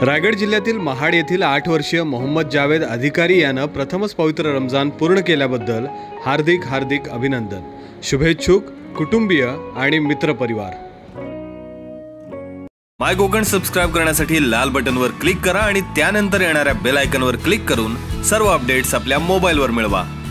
रायगड जिल्ह्यातील महाड येथील 8 वर्षीय मोहम्मद जावेद अधिकारी यानं प्रथमच पवित्र रमजान पूर्ण केल्याबद्दल हार्दिक हार्दिक अभिनंदन। शुभेच्छुक कुटुंबीय आणि मित्रपरिवार। माय कोकण सबस्क्राइब करण्यासाठी लाल बटनवर क्लिक करा आणि त्यानंतर येणाऱ्या बेल आयकॉनवर क्लिक करून सर्व अपडेट्स आपल्या मोबाईलवर मिळवा।